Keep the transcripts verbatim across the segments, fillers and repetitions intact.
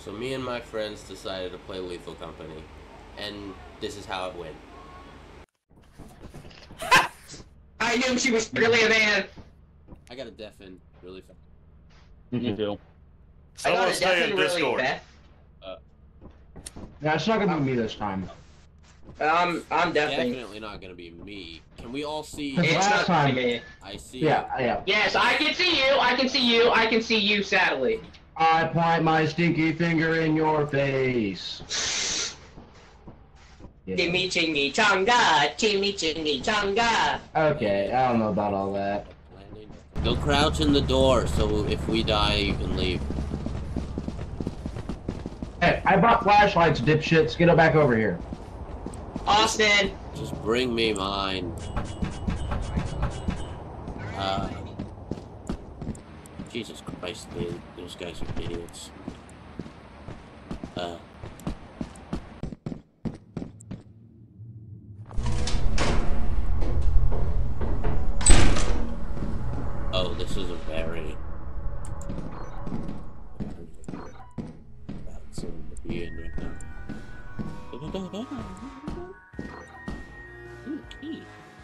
So me and my friends decided to play Lethal Company, and this is how it went. I knew she was really a man. I got a deafen really fast. You do. I got a stay in deafen really Discord. fast. Uh, Yeah, it's not gonna be me this time. Um, I'm deafening. definitely not gonna be me. Can we all see? It's It's last not time. me. I see. Yeah, yeah. Yes, I can see you. I can see you. I can see you. Sadly. I point my stinky finger in your face. Yeah. Chimichanga, chimichanga. Okay, I don't know about all that. Go crouch in the door, so if we die, you can leave. Hey, I bought flashlights, dipshits. Get it back over here. Austin. Just bring me mine. Uh, Jesus Christ, dude. Those guys are idiots. Uh. Oh, this is a very... bad zone to be in right now. Ooh, key.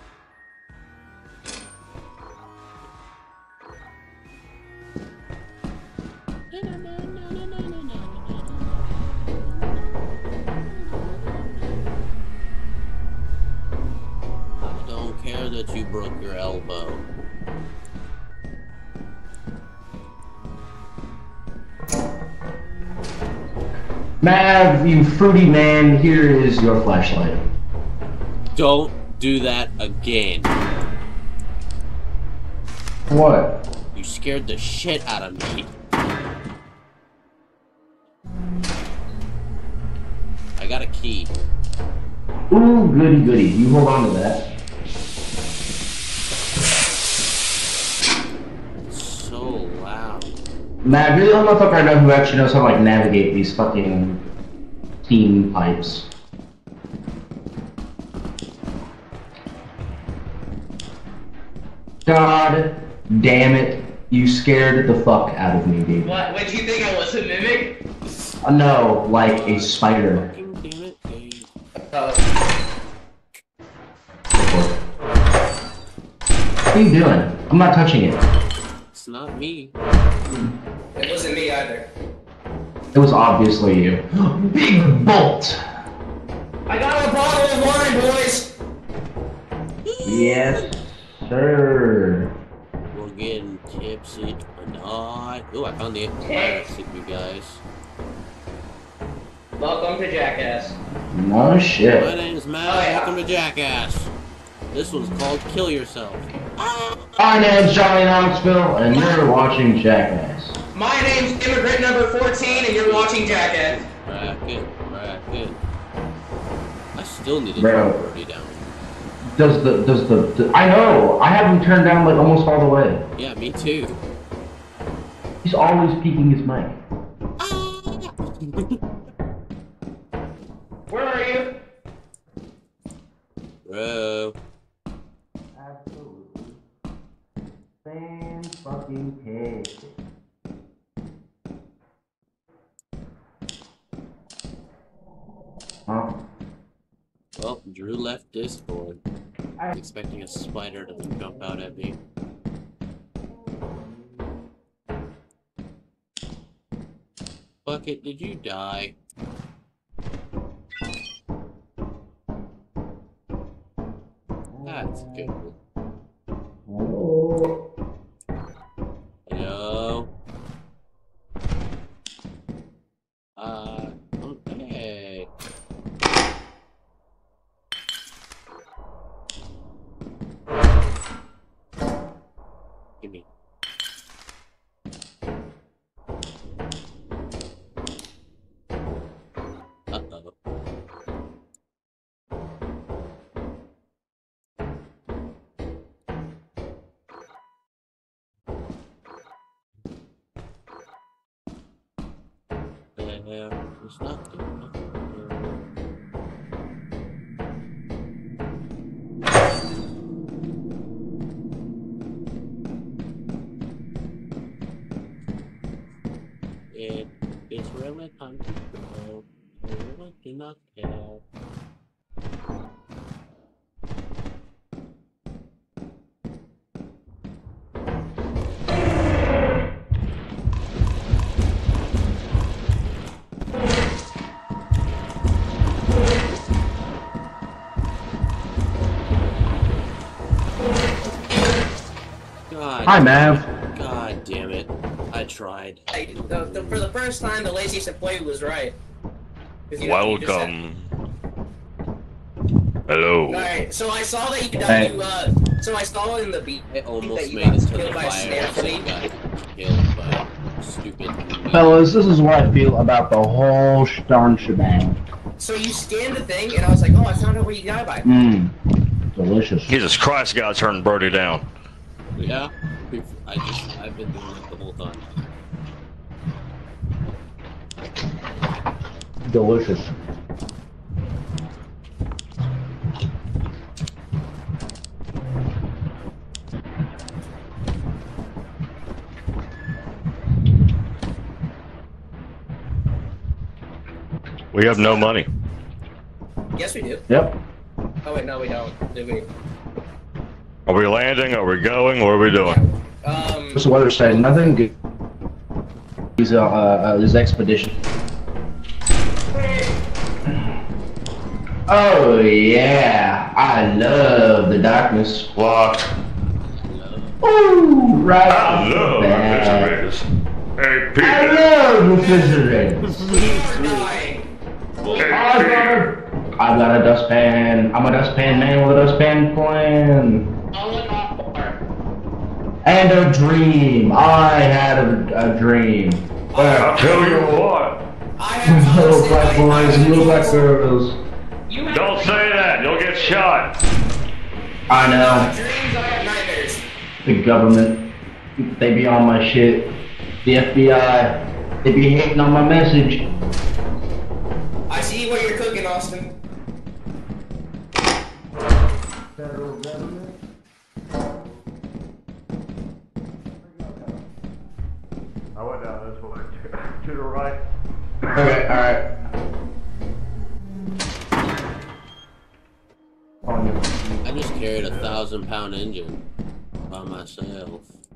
I don't care that you broke your elbow. Mav, you fruity man, here is your flashlight. Don't do that again. What? You scared the shit out of me. I got a key. Ooh, goody goody. You hold on to that. It's so loud. Mav, you're the only motherfucker I know who actually knows how to like navigate these fucking team pipes. God damn it. You scared the fuck out of me, dude. What? What do you think I was, a mimic? Uh, no, like a spider. Fucking damn it, Dave. Oh. What are you doing? I'm not touching it. It's not me. It wasn't me either. It was obviously you. Big bolt! I got a bottle of wine, boys. Yes, sir. We're getting tipsy tonight. Ooh, I found the classic, you guys. Welcome to Jackass. No My shit. name's Matt. Oh, yeah. Welcome to Jackass. This one's called Kill Yourself. My name's Johnny Knoxville, and you're watching Jackass. My name's Immigrant Number fourteen, and you're watching Jackass. Bracket, bracket. I still need to Bro. turn Birdie down. Does the, does the, the, I know, I have him turned down like almost all the way. Yeah, me too. He's always peeking his mic. Where are you? Bro. Absolutely. Fan fucking cake. Huh? Well, Drew left Discord. I was expecting a spider to jump out at me. Bucket, did you die? That's good. Hello. Hello? Uh, okay. Gimme. Uh-oh. There is nothing. It is really time to go. I do not care. God. Hi, Mav. God damn it. I tried. Like, the, the, for the first time, the lazy supply was right. You know, Welcome. Hello. Alright, so I saw that you, that Hey. you uh, so I saw in the beat I almost that you made got it to the killed by a fire. snare So I fleet. got killed by stupid. Fellas, this is what I feel about the whole darn shebang. So you scanned the thing, and I was like, oh, I found out where you died by. Mmm. Delicious. Jesus Christ, gotta turn Birdie down. Yeah. I just I've been doing it the whole time. Delicious. We have no money. Yes, we do. Yep. Oh wait, no, we don't. Do we? Are we landing? Are we going? What are we doing? Um. What's the weather saying? Nothing good. He's uh, uh his expedition. Oh yeah, I love the darkness. Locked. Ooh, right. I love Bad. refrigerators. Hey, I Peter. love refrigerators. Dying. Hey, I've got Peter. a, I've got a dustpan. I'm a dustpan man with a dustpan plan. I'll look off for. And a dream. I had a, a dream. I'll tell you what. I have Little black boys and little black girls. You have Don't say that. You'll get shot. I know. dreams. I have nightmares. The government. They be on my shit. The F B I. They be hating on my message. I see what you're cooking, Austin. Federal government. I went down this way. To the right. Okay, alright. I just carried a thousand pound engine by myself.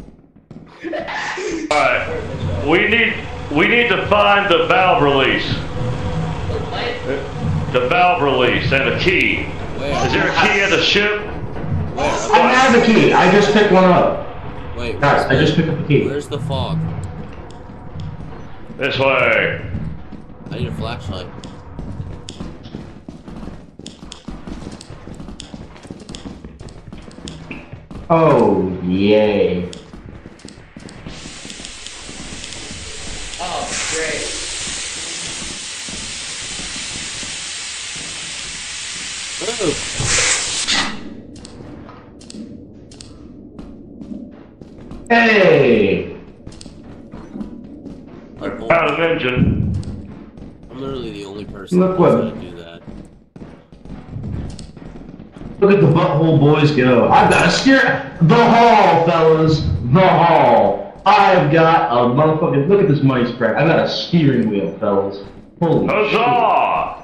Alright. We need we need to find the valve release. The valve release and a key. Where? Is there a key in the ship? Where? I have the key. I just picked one up. Wait, Guys, where's I just the, picked up the key. where's the fog? This way. I need a flashlight. Oh, yay. Oh, great. Oh. Hey! I'm, only, Out of engine. I'm literally the only person Look that knows what- how to do that. Look at the butthole boys go. I've got a steer. The hall, fellas. The hall. I've got a motherfucking. Look at this money spread. I've got a steering wheel, fellas. Holy shit. Huzzah!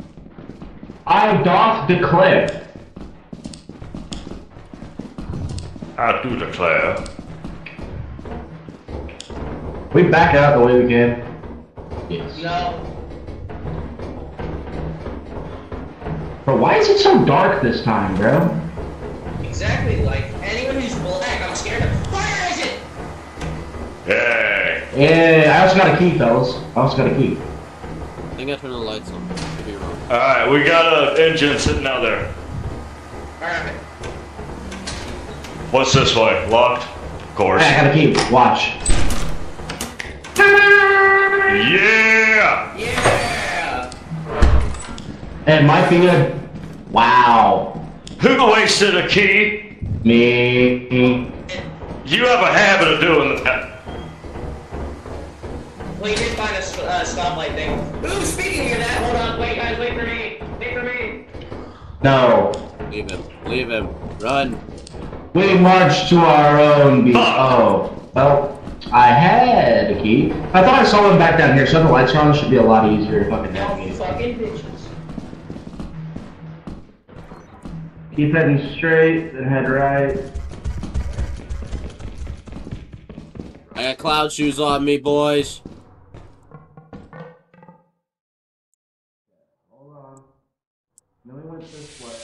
I doth declare. I do declare. We back out the way we can. Yes. No. But why is it so dark this time, bro? Exactly. Like anyone who's black, I'm scared of. Fire exit. Hey. Yeah, I also got a key, fellas. I also got a key. I think I turned the lights on. Could be wrong. Alright, we got an engine sitting out there. All right. What's this way? Locked? Of course. Hey, I got a key. Watch. Yeah! Yeah. It might be a. Wow. Who wasted a key? Me. You have a habit of doing that. Well, you did find a uh, stoplight thing. Ooh, speaking of that, hold on. Wait, guys, wait for me. Wait for me. No. Leave him. Leave him. Run. We march to our own beat. Fuck. Oh. Well. I had a key. I thought I saw them back down here, so the lights are on. It should be a lot easier to fucking No navigate. fucking bitches. Keep heading straight, then head right. I got cloud shoes on me, boys. Hold on. No, we went this way.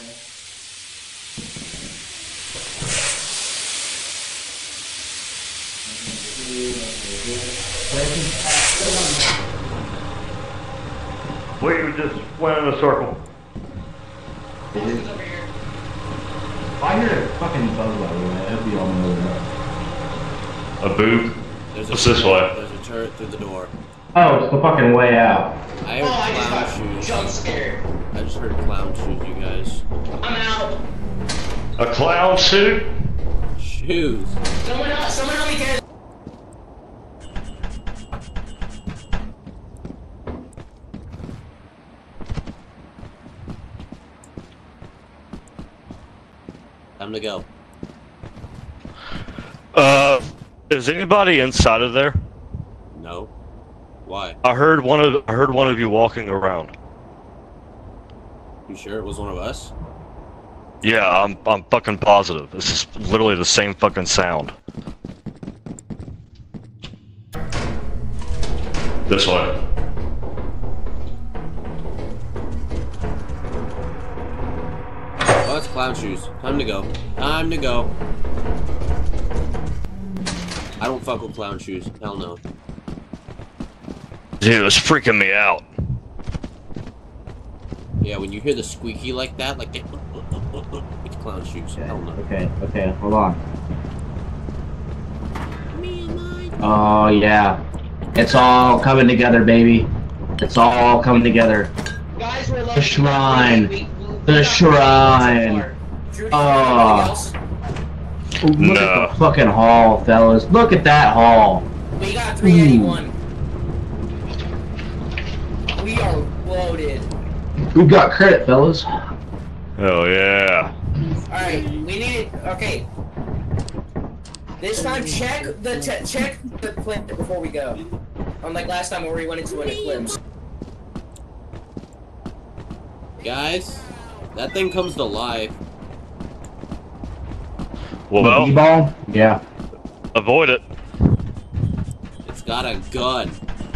We just went in a circle. I hear a fucking bug, by the way. I hope you all know that. A boob. There's What's a, this way? There's a turret through the door. Oh, it's the fucking way out. I Oh, heard I just clown got shoes. jump scared. I just heard clown shoes, you guys. I'm out. A clown suit? Shoes. Someone else, someone help me get. Time to go. Uh, is anybody inside of there? No. Why? I heard one of I heard one of you walking around. You sure it was one of us? Yeah, I'm I'm fucking positive. This is literally the same fucking sound. This way. Oh, that's clown shoes. Time to go. Time to go. I don't fuck with clown shoes. Hell no. Dude, it's freaking me out. Yeah, when you hear the squeaky like that, like they, it's clown shoes. Okay, Hell no. okay, okay, hold on. Oh, yeah. It's all coming together, baby. It's all coming together. Guys, we're The shrine. The shrine. Oh. Look No. at the fucking hall, fellas. Look at that hall. We got three eighty-one. We are loaded. We got credit, fellas. Oh yeah. Alright, we need it. Okay. This time, check the te check the clip before we go. Unlike last time where we went into an eclipse. Guys, that thing comes to life. Well, B-ball? Yeah. avoid it. It's got a gun.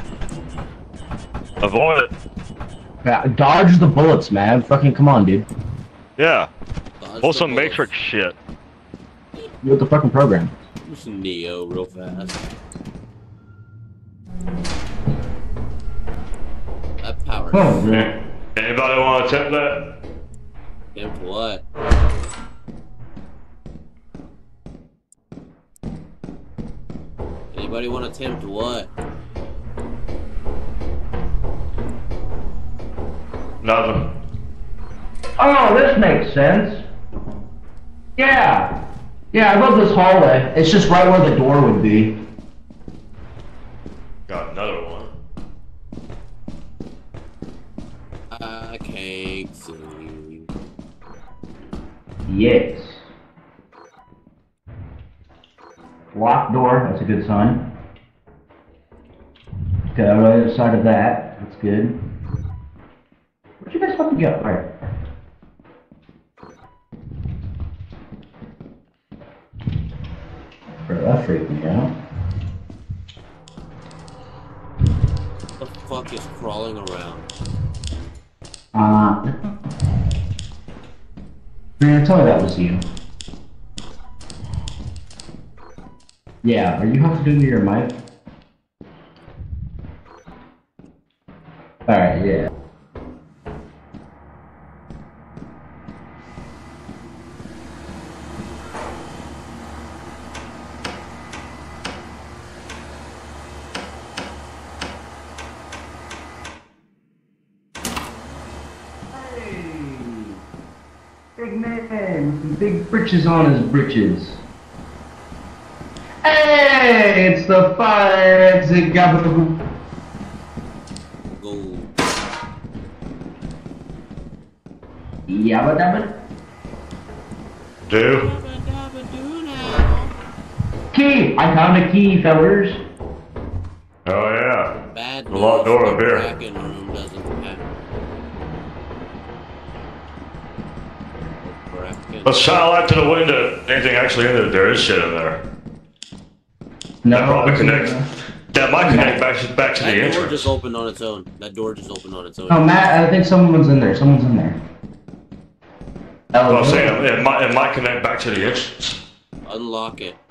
Avoid it. Yeah, dodge the bullets, man. Fucking come on, dude. Yeah. Dodge Pull the some bullets. Matrix shit. You with the fucking program. Just Neo real fast. That power. Oh, man. Anybody want to attempt that? Attempt what? Anybody want to attempt what? Nothing. Oh, this makes sense. Yeah. Yeah, I love this hallway. It's just right where the door would be. Got another one. I can't see. Yes. Locked door, that's a good sign. Okay, on the other side of that, that's good. Where'd you guys fucking go? Alright. Bro, that freaked me out. What the fuck is crawling around? Uh. Man, tell me that was you. Yeah, are you have to do to your mic? Alright, yeah. Big man, with some big britches on his britches. Hey, it's the fire exit gabagoo. Go. Yabba dabba. Do? Key! I found a key, fellas. Oh yeah. Bad The locked news, door the up here. Kraken room doesn't have. The Kraken- Let's shine a light to the window. Anything actually in there? There is shit in there. No. That probably connects. That might connect back to, back to the That door entrance. just opened on its own. That door just opened on its own. Oh, Matt, I think someone's in there. Someone's in there. Well, I'm Oh, saying it might, it might connect back to the entrance. Unlock it.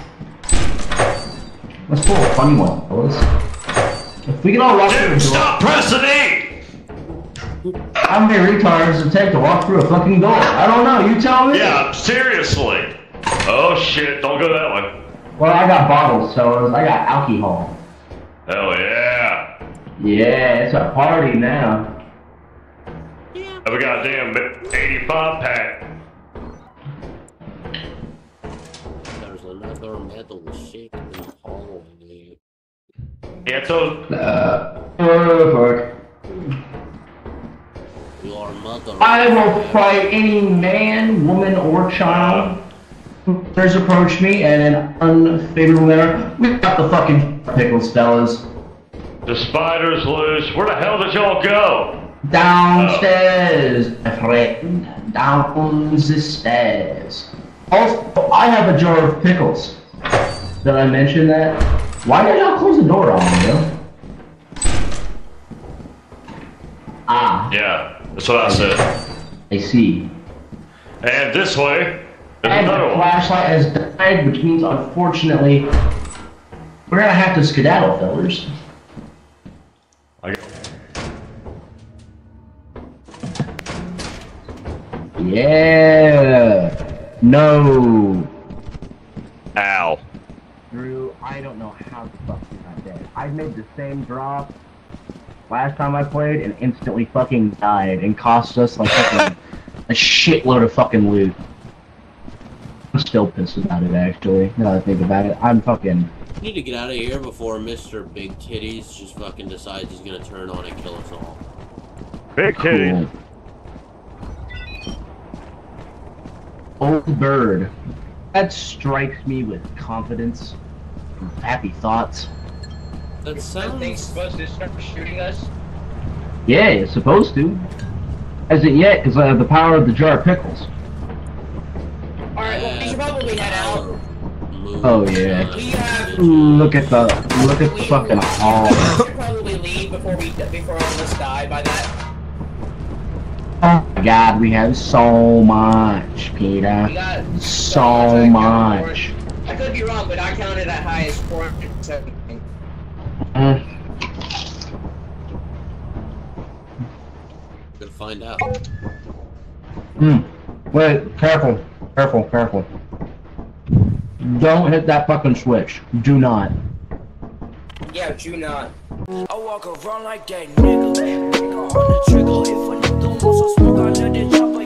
let's pull a funny one, fellas. If we can all walk through the Dude, door. stop pressing E! How many retards does it take to walk through a fucking door? I don't know. You tell me. Yeah, seriously. Oh shit, don't go that way. Well, I got bottles, fellas. I got alcohol. Hell yeah. Yeah, it's a party now. Have a goddamn eighty-five pack. There's another metal shake in the hallway. Yeah, so Uh, oh, fuck. Your mother. I will fight any man, woman, or child who dares approach me in an unfavorable manner. We got the fucking pickles, fellas. the spider's loose. Where the hell did y'all go? Downstairs, my friend. Down the stairs. Also, I have a jar of pickles. Did I mention that? Why did y'all close the door on me, though? Ah, Yeah, that's what I said. I see. And this way, there's And another the one. flashlight has died, which means, unfortunately, we're gonna have to skedaddle, fellas. I Yeah. No. Ow. Drew, I don't know how the fuck you got dead. I made the same drop last time I played and instantly fucking died and cost us like fucking a shitload of fucking loot. I'm still pissed about it, actually. Now that I think about it, I'm fucking. We need to get out of here before Mister Big Titties just fucking decides he's gonna turn on and kill us all. Big kitty. Cool. Old bird. That strikes me with confidence and happy thoughts. That That thing's sounds. supposed to start shooting us. Yeah, it's supposed to. Hasn't yet, because I have the power of the jar of pickles. Alright, well, we should probably head out. Move Oh, yeah. We have. Look at the look at the fucking hall. We should probably leave before we before all of us die by that. Oh my god, we have so much, We Peter. got So much. I could be wrong, but I counted that high as four hundred seventy. Mm. Gonna find out. Hmm. Wait, careful, careful, careful. Don't hit that fucking switch. Do not. Yeah, do not. I walk around like that nigga. Nigga on the trigger. If a nigga wants some smoke, I let it chop.